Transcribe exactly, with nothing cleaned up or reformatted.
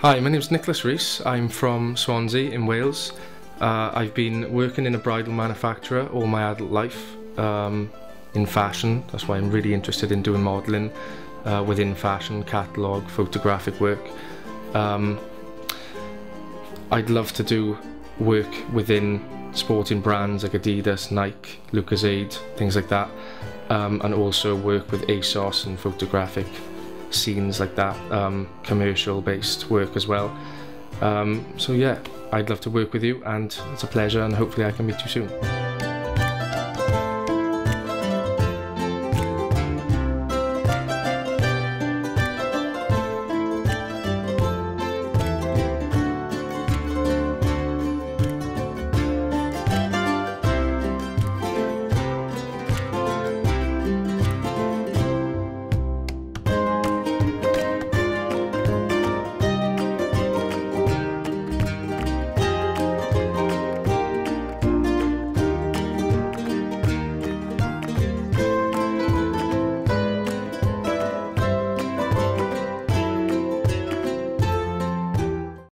Hi, my name is Nicholas Rees. I'm from Swansea in Wales. Uh, I've been working in a bridal manufacturer all my adult life, um, in fashion. That's why I'm really interested in doing modelling uh, within fashion, catalogue, photographic work. Um, I'd love to do work within sporting brands like Adidas, Nike, Lucozade, things like that, um, and also work with ASOS and photographic scenes like that, um, commercial based work as well. Um, so yeah, I'd love to work with you, and it's a pleasure, and hopefully I can meet you soon.